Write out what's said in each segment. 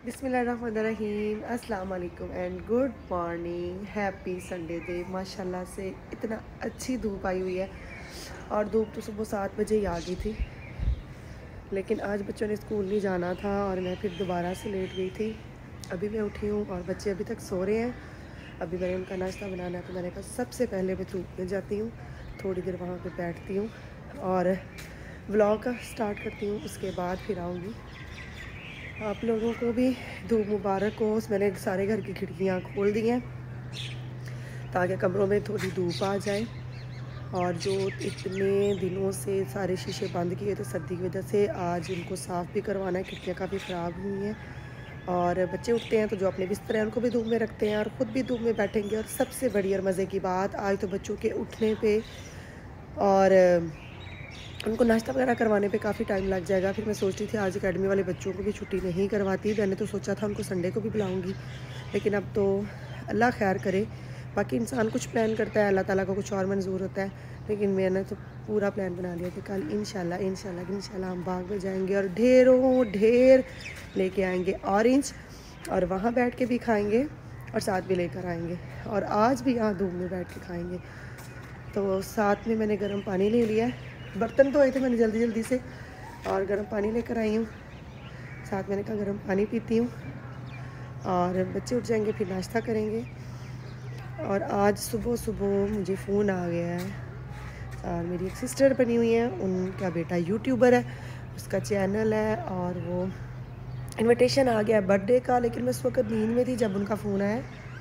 बिस्मिल्लाहिर्रहमानिर्रहीम, अस्सलाम वालेकुम and good morning. Happy Sunday day. माशाल्लाह से इतना अच्छी धूप आई हुई है और धूप तो सुबह 7 बजे ही आ गई थी, लेकिन आज बच्चों ने स्कूल नहीं जाना था और मैं फिर दोबारा से लेट गई थी। अभी मैं उठी हूँ और बच्चे अभी तक सो रहे हैं। अभी मैंने उनका नाश्ता बनाना है तो मैंने कहा सबसे पहले मैं धूप में जाती हूँ, थोड़ी देर वहाँ पे बैठती हूँ और व्लॉग स्टार्ट करती हूँ, उसके बाद फिर आऊँगी। आप लोगों को भी धूप मुबारक हो। मैंने सारे घर की खिड़कियाँ खोल दी हैं ताकि कमरों में थोड़ी धूप आ जाए। और जो इतने दिनों से सारे शीशे बंद किए थे सर्दी की वजह से, आज उनको साफ़ भी करवाना है। खिड़कियाँ काफ़ी ख़राब हुई हैं और बच्चे उठते हैं तो जो अपने बिस्तर हैं उनको भी धूप में रखते हैं और ख़ुद भी धूप में बैठेंगे। और सबसे बड़ी और मज़े की बात, आज तो बच्चों के उठने पे और उनको नाश्ता वगैरह करवाने पे काफ़ी टाइम लग जाएगा। फिर मैं सोच रही थी आज एकेडमी वाले बच्चों को भी छुट्टी नहीं करवाती। मैंने तो सोचा था उनको संडे को भी बुलाऊंगी, लेकिन अब तो अल्लाह खैर करे। बाकी इंसान कुछ प्लान करता है, अल्लाह ताला को कुछ और मंजूर होता है। लेकिन मैंने तो पूरा प्लान बना लिया कि कल इंशाल्लाह हम बाग में जाएंगे और ढेर लेके आएंगे ऑरेंज, और वहाँ बैठ के भी खाएँगे और साथ भी लेकर आएँगे। और आज भी यहाँ धूप में बैठ के खाएँगे। तो साथ में मैंने गर्म पानी ले लिया है। बर्तन धोए थे मैंने जल्दी से और गर्म पानी लेकर आई हूँ। साथ मैंने कहा गर्म पानी पीती हूँ और बच्चे उठ जाएंगे फिर नाश्ता करेंगे। और आज सुबह मुझे फ़ोन आ गया है और मेरी एक सिस्टर बनी हुई है, उनका बेटा यूट्यूबर है, उसका चैनल है और वो इनविटेशन आ गया है बर्थडे का। लेकिन मैं उस वक्त नींद में थी जब उनका फ़ोन आया,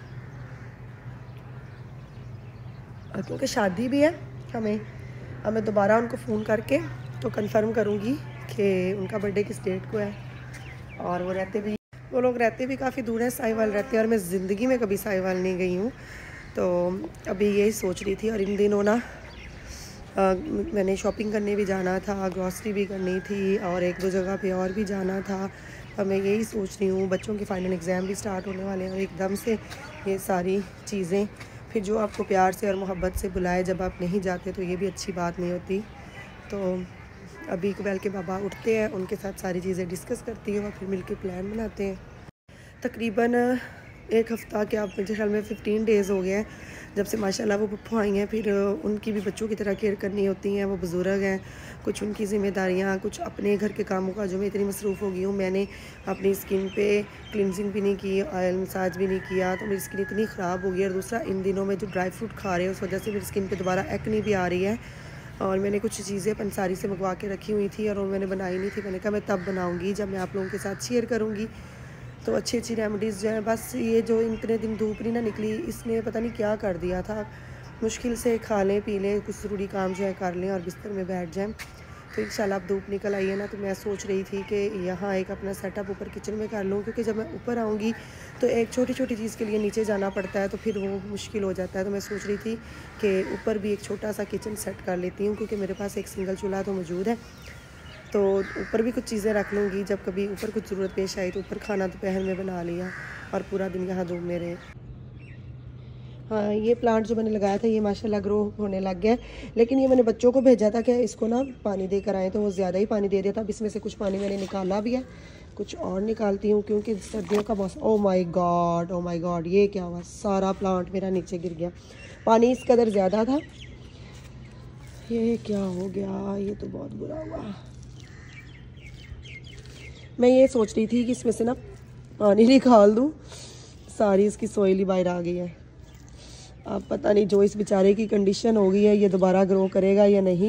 क्योंकि शादी भी है हमें। अब मैं दोबारा उनको फ़ोन करके तो कंफर्म करूँगी कि उनका बर्थडे किस डेट को है। और वो लोग रहते भी काफ़ी दूर हैं, साहिवाल रहते हैं और मैं ज़िंदगी में कभी साहिवाल नहीं गई हूँ। तो अभी यही सोच रही थी। और इन दिनों ना मैंने शॉपिंग करने भी जाना था, ग्रॉसरी भी करनी थी और एक दो जगह पे और भी जाना था। अब मैं यही सोच रही हूँ, बच्चों के फाइनल एग्ज़ाम भी स्टार्ट होने वाले हैं और एकदम से ये सारी चीज़ें, फिर जो आपको प्यार से और मोहब्बत से बुलाए जब आप नहीं जाते तो ये भी अच्छी बात नहीं होती। तो अभी इकबाल के बाबा उठते हैं, उनके साथ सारी चीज़ें डिस्कस करती हूँ और फिर मिलके प्लान बनाते हैं। तकरीबन एक हफ़्ता क्या, मुझे ख्याल में 15 डेज़ हो गए हैं जब से माशाल्लाह वो पप्पू आई हैं। फिर उनकी भी बच्चों की तरह केयर करनी होती हैं, वो बुज़ुर्ग हैं, कुछ उनकी ज़िम्मेदारियाँ, कुछ अपने घर के कामों का जो मैं इतनी मसरूफ़ हो गई हूँ। मैंने अपनी स्किन पे क्लिनजिंग भी नहीं की, ऑयल मसाज भी नहीं किया, तो मेरी स्किन इतनी ख़राब हो गई। और दूसरा, इन दिनों में जो ड्राई फ्रूट खा रहे हैं उस वजह से मेरी स्किन पर दोबारा एक्ने भी आ रही है। और मैंने कुछ चीज़ें पंसारी से मंगवा के रखी हुई थी और वो मैंने बनाई नहीं थी। मैंने कहा मैं तब बनाऊँगी जब मैं आप लोगों के साथ शेयर करूँगी। तो अच्छी रेमेडीज़ जो हैं, बस ये जो इतने दिन धूप नहीं ना निकली, इसने पता नहीं क्या कर दिया था। मुश्किल से खा लें पी लें, कुछ ज़रूरी काम जो है कर लें और बिस्तर में बैठ जाएं। तो इंशाल्लाह अब धूप निकल आई है ना, तो मैं सोच रही थी कि यहाँ एक अपना सेटअप ऊपर किचन में कर लूँ, क्योंकि जब मैं ऊपर आऊँगी तो एक छोटी चीज़ के लिए नीचे जाना पड़ता है, तो फिर वो मुश्किल हो जाता है। तो मैं सोच रही थी कि ऊपर भी एक छोटा सा किचन सेट कर लेती हूँ, क्योंकि मेरे पास एक सिंगल चूल्हा तो मौजूद है। तो ऊपर भी कुछ चीज़ें रख लूँगी, जब कभी ऊपर कुछ ज़रूरत पेश आई तो ऊपर खाना दोपहर में बना लिया और पूरा दिन यहाँ धूप में रहे। हाँ, ये प्लांट जो मैंने लगाया था ये माशाल्लाह ग्रो होने लग गया है। लेकिन ये मैंने बच्चों को भेजा था कि इसको ना पानी देकर आएँ, तो वो ज़्यादा ही पानी दे दिया था। अब इसमें से कुछ पानी मैंने निकाला भी है, कुछ और निकालती हूँ, क्योंकि सर्दियों का मौसम। ओ माय गॉड, ये क्या हुआ, सारा प्लांट मेरा नीचे गिर गया। पानी इस कदर ज़्यादा था, ये क्या हो गया, ये तो बहुत बुरा हुआ। मैं ये सोच रही थी कि इसमें से ना पानी निकाल दूँ, सारी इसकी सोइल ही बाहर आ गई है। अब पता नहीं जो इस बेचारे की कंडीशन हो गई है, ये दोबारा ग्रो करेगा या नहीं,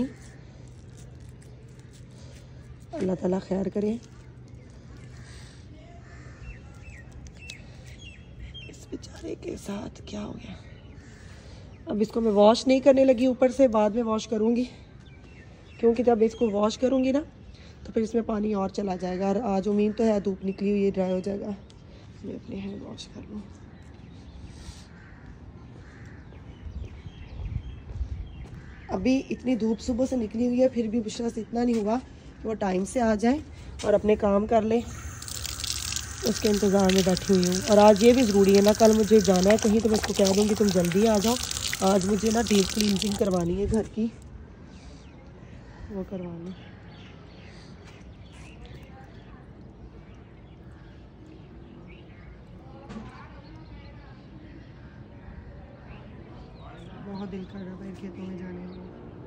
अल्लाह ताला खैर करे। इस बेचारे के साथ क्या हो गया। अब इसको मैं वॉश नहीं करने लगी ऊपर से, बाद में वॉश करूँगी, क्योंकि जब इसको वॉश करूँगी ना तो फिर इसमें पानी और चला जाएगा। और आज उम्मीद तो है धूप निकली हुई है, ड्राई हो जाएगा। मैं अपने हैंड वॉश कर लूँ। अभी इतनी धूप सुबह से निकली हुई है, फिर भी बुशरा से इतना नहीं हुआ कि वो टाइम से आ जाए और अपने काम कर ले, उसके इंतज़ार में बैठी हुई हूँ। और आज ये भी ज़रूरी है ना, कल मुझे जाना है कहीं, तो मैं उसको कह दूँगी तुम जल्दी आ जाओ। आज मुझे ना डीप क्लींजिंग करवानी है घर की, वो करवानी है। बहुत दिल कर रहा था खेतों में जाने में।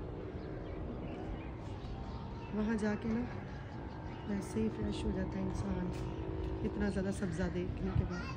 वहाँ जाके ना वैसे ही फ्रेश हो जाता है इंसान, इतना ज़्यादा सब्ज़ा देखने के बाद।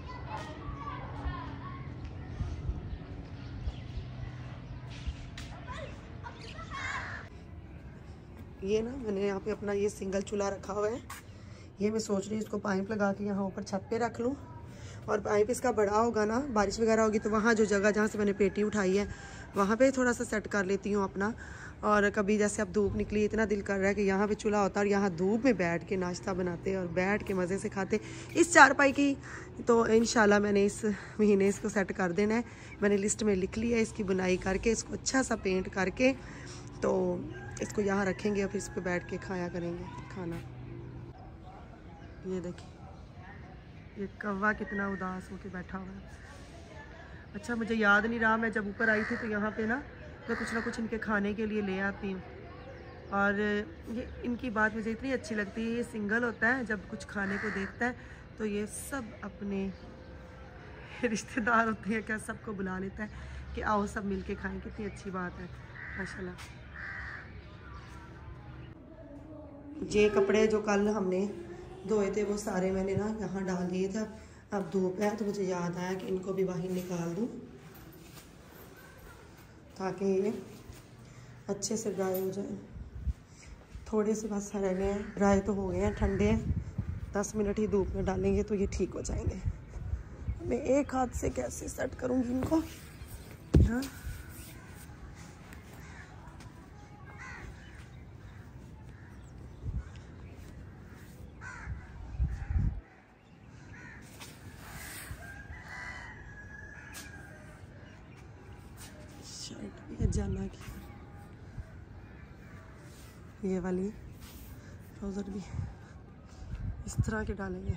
ये ना मैंने यहाँ पे अपना ये सिंगल चूल्हा रखा हुआ है। ये मैं सोच रही हूँ इसको पाइप लगा के यहाँ ऊपर छत पे रख लूँ, और पाइप इसका बड़ा होगा ना, बारिश वगैरह होगी तो वहाँ जो जगह जहाँ से मैंने पेटी उठाई है वहाँ पे थोड़ा सा सेट कर लेती हूँ अपना। और कभी जैसे अब धूप निकली, इतना दिल कर रहा है कि यहाँ पे चूल्हा होता और यहाँ धूप में बैठ के नाश्ता बनाते और बैठ के मज़े से खाते इस चारपाई की। तो इंशाल्लाह मैंने इस महीने इसको सेट कर देना है। मैंने लिस्ट में लिख लिया है इसकी बुनाई करके, इसको अच्छा सा पेंट करके तो इसको यहाँ रखेंगे और फिर इस पर बैठ के खाया करेंगे खाना। ये देखिए ये कौवा कितना उदास होके बैठा हुआ है। अच्छा मुझे याद नहीं रहा, मैं जब ऊपर आई थी तो यहाँ पे ना मैं कुछ ना कुछ इनके खाने के लिए ले आती हूँ। और ये इनकी बात मुझे इतनी अच्छी लगती है, ये सिंगल होता है, जब कुछ खाने को देखता है तो ये सब अपने रिश्तेदार होते हैं क्या सबको बुला लेता है कि आओ सब मिलके खाएं। कितनी अच्छी बात है माशाल्लाह। ये कपड़े जो कल हमने धोए थे वो सारे मैंने ना यहाँ डाल दिए थे। अब धूप है तो मुझे याद आया कि इनको भी बाहर निकाल दूँ ताकि ये अच्छे से ड्राई हो जाए। थोड़े से बस रह गए हैं, ड्राई तो हो गए हैं, ठंडे हैं। 10 मिनट ही धूप में डालेंगे तो ये ठीक हो जाएंगे। मैं एक हाथ से कैसे सेट करूँगी इनको। हाँ शर्ट भी है जाना की, ये वाली ट्राउज़र भी इस तरह के डालेंगे।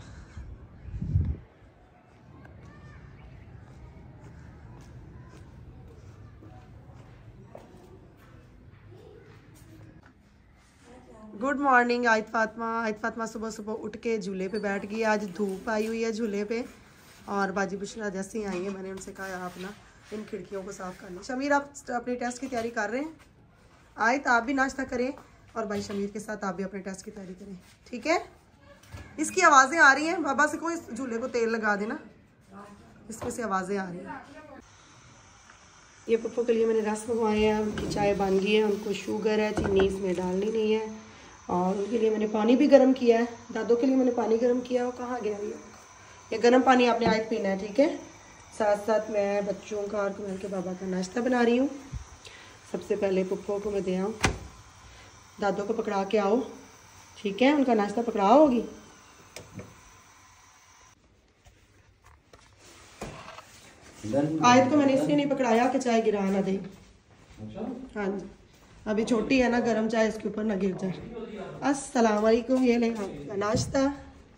गुड मॉर्निंग आयत फातिमा सुबह सुबह उठ के झूले पे बैठ गई। आज धूप आई हुई है झूले पे, और बाजी बुशरा जैसे ही आई है मैंने उनसे कहा आप ना इन खिड़कियों को साफ़ कर लें। शमीर आप अपने टेस्ट की तैयारी कर रहे हैं, आयत आप भी नाश्ता करें और भाई शमीर के साथ आप भी अपने टेस्ट की तैयारी करें, ठीक है। इसकी आवाज़ें आ रही हैं, बाबा से कोई झूले को तेल लगा देना, इसमें से आवाज़ें आ रही हैं। ये पप्पू के लिए मैंने रस मंगवाए हैं, उनकी चाय बन गई है, उनको शुगर है, चीनी इसमें डालनी नहीं है। और उनके लिए मैंने पानी भी गर्म किया है। दादों के लिए मैंने पानी गर्म किया है, वो कहाँ गया ये गर्म पानी आपने आज पीना है, ठीक है। साथ साथ मैं बच्चों का और कुमार के बाबा का नाश्ता बना रही हूँ। सबसे पहले पप्पू को मैं दे आऊँ, दादों को पकड़ा के आओ, ठीक है, उनका नाश्ता पकड़ा होगी। आयत को मैंने इसलिए नहीं पकड़ाया कि चाय गिरा ना दे। हाँ जी, अभी छोटी है ना, गर्म चाय इसके ऊपर ना गिर जाए। अस्सलाम वालेकुम, ये ले आपका नाश्ता।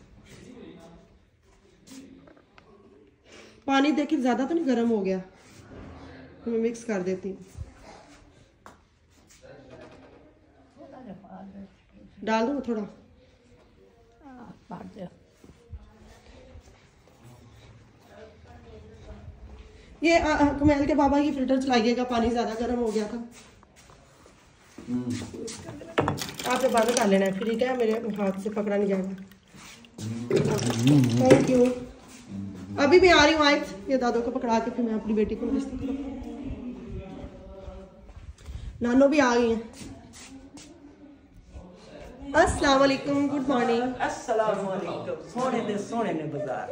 पानी देखिए ज़्यादा तो नहीं गर्म हो गया, तो मैं मिक्स कर देती हूँ। डाल दूँ थोड़ा, ये कमैल के बाबा की फिल्टर चलाइएगा, पानी ज़्यादा गर्म हो गया था। आपने बंद कर लेना है, ठीक है, मेरे हाथ से पकड़ा नहीं जाएगा। Thank you. अभी मैं आ रही हूँ आयत, ये दादों को पकड़ा के फिर मैं अपनी बेटी को नाश्ता करूँ। नानो भी आ गई हैं। अस्सलाम वालेकुम, गुड मॉर्निंग। अस्सलाम वालेकुम। सोने ने बाजार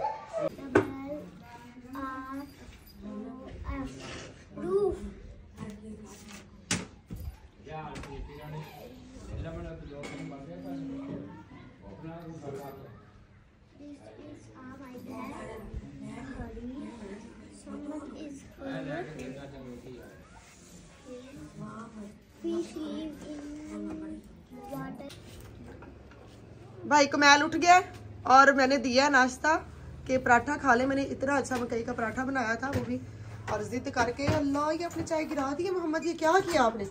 भाई कमैल उठ गया और मैंने दिया नाश्ता कि पराठा खा ले। मैंने इतना अच्छा मकई का पराठा बनाया था वो भी, और जिद करके अल्लाह ये अपनी चाय गिरा दी है। मोहम्मद ये क्या किया आपने।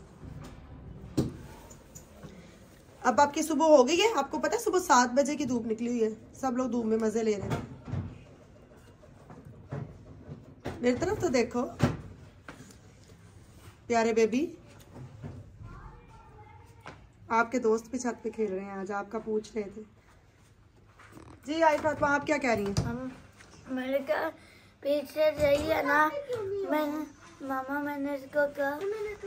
अब आपकी सुबह हो गई है, आपको पता है सुबह 7 बजे की धूप निकली हुई है, सब लोग धूप में मजे ले रहे हैं। मेरी तरफ तो देखो, प्यारे बेबी, आपके दोस्त भी छत पे खेल रहे हैं आज, आपका पूछ रहे थे जी। आई फातिमा, आप क्या कह रही हैं? मैंने कहा पीछे जाइए ना, मैंने इसको कहा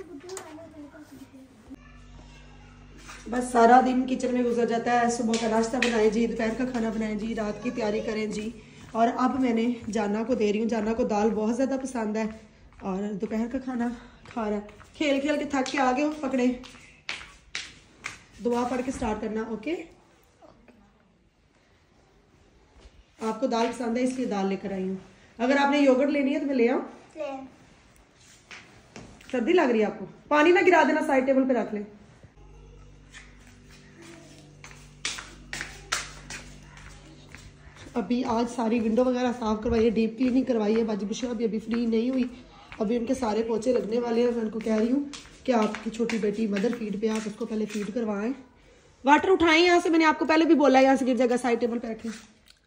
बस सारा दिन किचन में गुजर जाता है। सुबह का नाश्ता बनाएं जी, दोपहर का खाना बनाएं जी, रात की तैयारी करें जी। और अब मैंने जाना को दे रही हूँ, जाना को दाल बहुत ज़्यादा पसंद है और दोपहर का खाना खा रहा है। खेल खेल के थक के आ गए हो, पकड़े। दुआ पढ़ के स्टार्ट करना, ओके? आपको दाल पसंद है इसलिए दाल लेकर आई हूँ। अगर आपने योगर्ट लेनी है तो मैं ले आऊँ? सर्दी लग रही है आपको? पानी ना गिरा देना, साइड टेबल पे रख ले। अभी आज सारी विंडो वगैरह साफ करवाई है, डीप क्लीनिंग करवाई है। बाजी बुशा अभी फ्री नहीं हुई, अभी उनके सारे पोछे लगने वाले हैं। मैं उनको कह रही हूँ कि आपकी छोटी बेटी मदर फीड पे, आप उसको पहले फीड करवाएं। वाटर उठाएं यहाँ से, मैंने आपको पहले भी बोला है, यहाँ से गिर जाएगा। साइड टेबल पे रखें।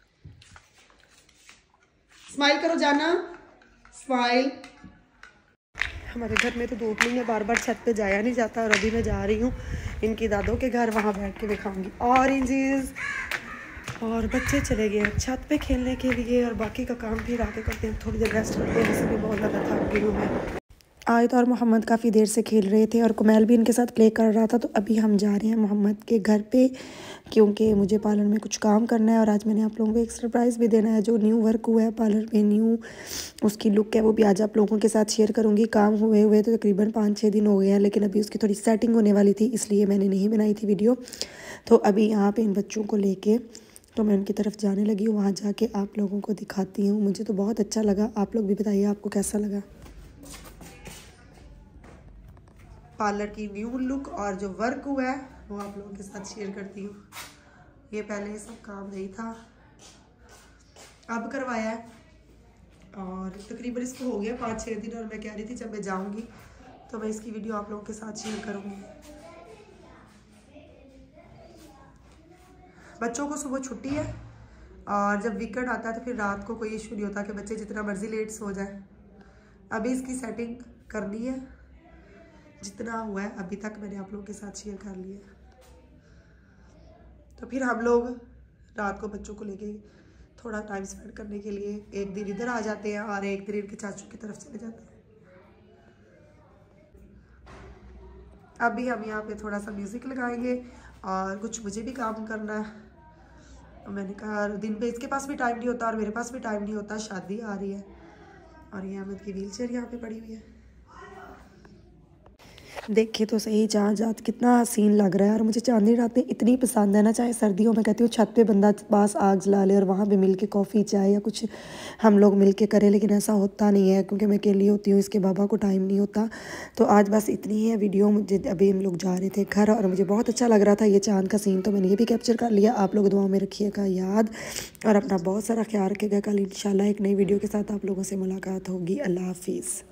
स्माइल करो जाना, स्माइल। हमारे घर में तो धूप नहीं है, बार बार छत पे जाया नहीं जाता। और अभी मैं जा रही हूँ इनकी दादों के घर, वहाँ बैठ के मैं खाऊंगी ऑरेंजेस। और बच्चे चले गए हैं छत पे खेलने के लिए और बाकी का काम फिर आके करते हैं। थोड़ी देर रेस्ट करते हैं, वैसे भी बहुत ज़्यादा थक गई हूँ मैं। आयत और मोहम्मद काफ़ी देर से खेल रहे थे और कुमैल भी इनके साथ प्ले कर रहा था। तो अभी हम जा रहे हैं मोहम्मद के घर पे, क्योंकि मुझे पार्लर में कुछ काम करना है। और आज मैंने आप लोगों को एक सरप्राइज़ भी देना है। जो न्यू वर्क हुआ है पार्लर में, न्यू उसकी लुक है, वो भी आज आप लोगों के साथ शेयर करूँगी। काम हुए हुए तो तकरीबन 5-6 दिन हो गए हैं, लेकिन अभी उसकी थोड़ी सेटिंग होने वाली थी, इसलिए मैंने नहीं बनाई थी वीडियो। तो अभी यहाँ पर इन बच्चों को लेके तो मैं उनकी तरफ जाने लगी हूँ। वहाँ जाके आप लोगों को दिखाती हूँ। मुझे तो बहुत अच्छा लगा, आप लोग भी बताइए आपको कैसा लगा। पार्लर की न्यू लुक और जो वर्क हुआ है वो आप लोगों के साथ शेयर करती हूँ। ये पहले सब काम नहीं था, अब करवाया है और तकरीबन इसको हो गया 5-6 दिन। और मैं कह रही थी जब मैं जाऊँगी तो मैं इसकी वीडियो आप लोगों के साथ शेयर करूँगी। बच्चों को सुबह छुट्टी है और जब वीकेंड आता है तो फिर रात को कोई इशू नहीं होता कि बच्चे जितना मर्जी लेट सो जाए। अभी इसकी सेटिंग करनी है, जितना हुआ है अभी तक मैंने आप लोगों के साथ शेयर कर लिया। तो फिर हम लोग रात को बच्चों को लेके थोड़ा टाइम स्पेंड करने के लिए एक दिन इधर आ जाते हैं और एक दिन इनके चाचू की तरफ चले जाते हैं। अभी हम यहाँ पे थोड़ा सा म्यूज़िक लगाएंगे और कुछ मुझे भी काम करना है। मैंने कहा दिन पे इसके पास भी टाइम नहीं होता और मेरे पास भी टाइम नहीं होता, शादी आ रही है। और ये अहमद की व्हीलचेयर यहाँ पे पड़ी हुई है। देखिए तो सही चाँद रात कितना हसीन लग रहा है। और मुझे चांदनी रातें इतनी पसंद है ना, चाहे सर्दियों में कहती हूँ छत पे बंदा पास आग जला ले और वहाँ पे मिल के कॉफ़ी चाय या कुछ हम लोग मिल के करें, लेकिन ऐसा होता नहीं है क्योंकि मैं अकेली होती हूँ, इसके बाबा को टाइम नहीं होता। तो आज बस इतनी ही है वीडियो। मुझे अभी हम लोग जा रहे थे घर और मुझे बहुत अच्छा लग रहा था ये चाँद का सीन, तो मैंने ये भी कैप्चर कर लिया। आप लोग दुआ में रखिएगा याद और अपना बहुत सारा ख्याल रखिएगा। कल इंशाल्लाह एक नई वीडियो के साथ आप लोगों से मुलाकात होगी। अल्लाह हाफिज़।